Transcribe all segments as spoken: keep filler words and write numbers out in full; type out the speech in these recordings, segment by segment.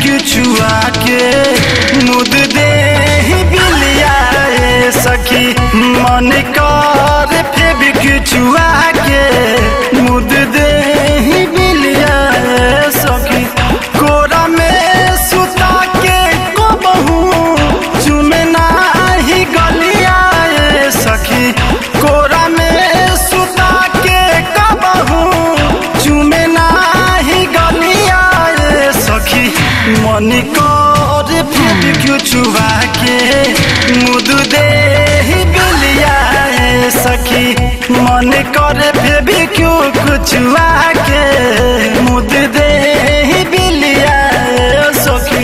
छुआ के मुद दे बिलिया सखी मन कर फेबिक छुआ के मुद दे बिलिया सखी कोरा में सुता के को बहू चुमे नाही गलिया सखी कोरा में सुता के को बहू चुमे नाही गलिया सखी मन कर फेबिक छुआ के मुद दे बिलिया सखी मन कर फेबिक छुआ के मुद दे बिलिया सखी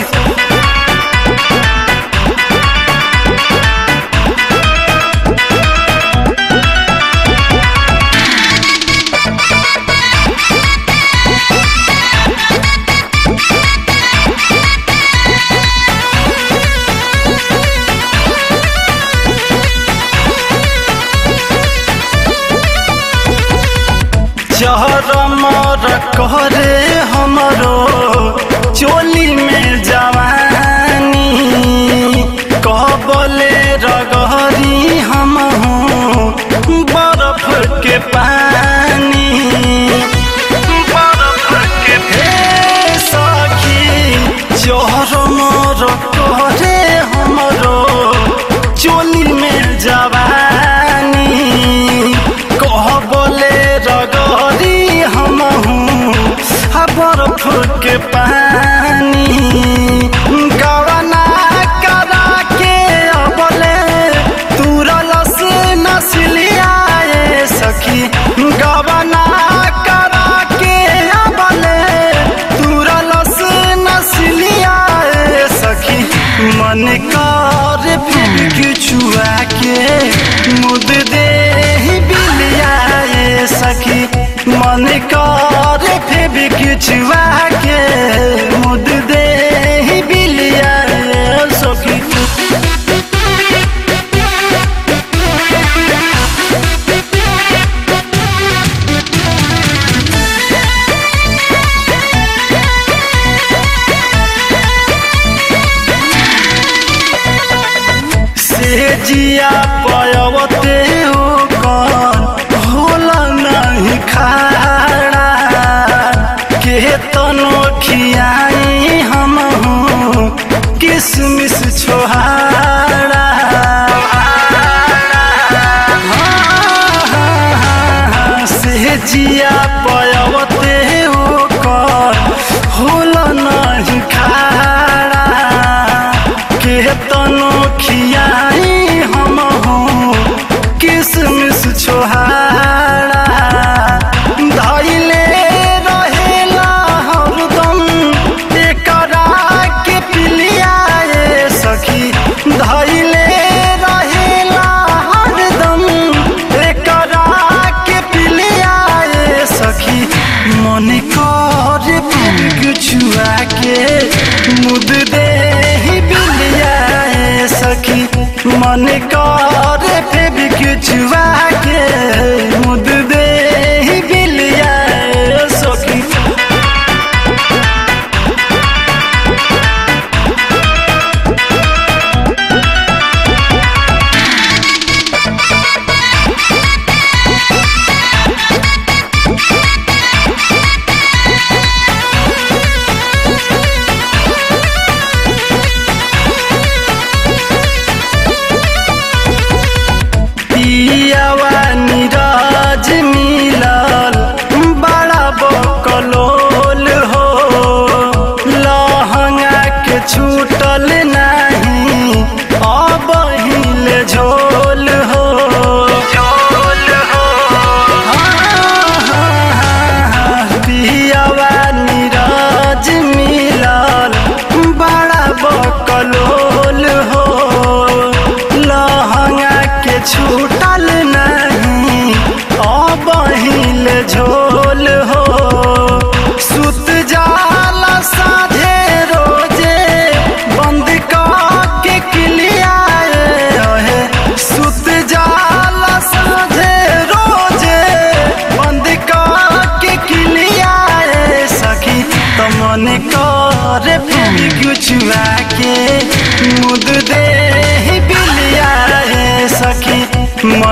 चहर मर करे हमरो चोली में जवानी कहबले रगहरी हम बर्फ के पानी बर्फ के हे सखी चहर मर करे हमरो चोली में जवानी कहबले रगरी हम बर्फ के पानी गवना करा के अबले तुरल से नसलिया सखी गवना करा के अबले तुरल से नसलिया सखी मन कर फेबिक छुआ के मुद दे बिलिया सखी मन कर फेबिक छुआ के मुद दे बिलिया सखी से जिया पयवते हो कौन होला नहीं खाड़ा के तनो खियाई हम किसमिस छोहाड़ा से जिया पयवते हो कौन होला नहीं खाड़ा के तनो खियाई हम किसमिस छोहाड़ा धैले रहेला हरदम एकरा के पिलिया सखी धैले रहेला हरदम एकरा के पिलिया सखी मन कर फेबिक छुआ के मुद दे बिलिया सखी मन कर फेबिक छुआ के मुद दे बिलिया सखी पिया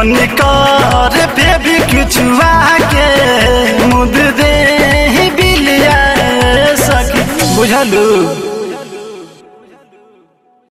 तनिक